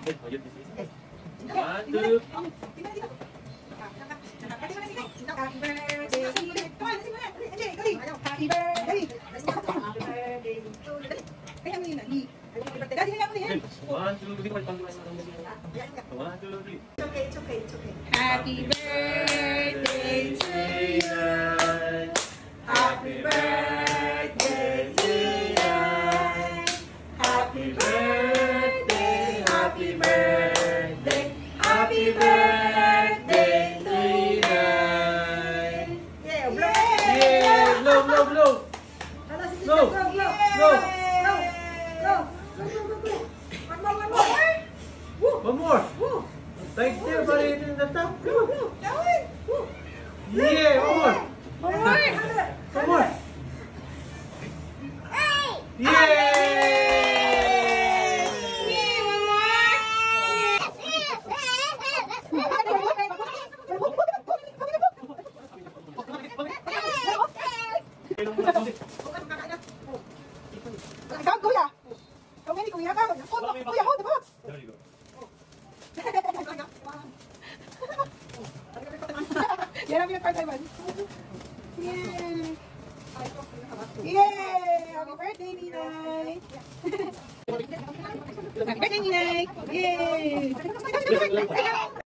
One, two. Happy birthday. One, two, three. One, two, three. It's okay. Happy birthday to you. Happy birthday to you. Happy birthday, happy birthday, happy birthday to you. Yeah, blow. Yeah, blow. Blow. One more. Right there, buddy, in the top. Yeah, one more. One more. Yeah. Ikaw, kuya. Kami ni kuya ka. Kuya, hold the box. There you go. Yan ang pinag-part-time. Yay! Yay! Happy birthday, Ninay! Happy birthday, Ninay! Yay!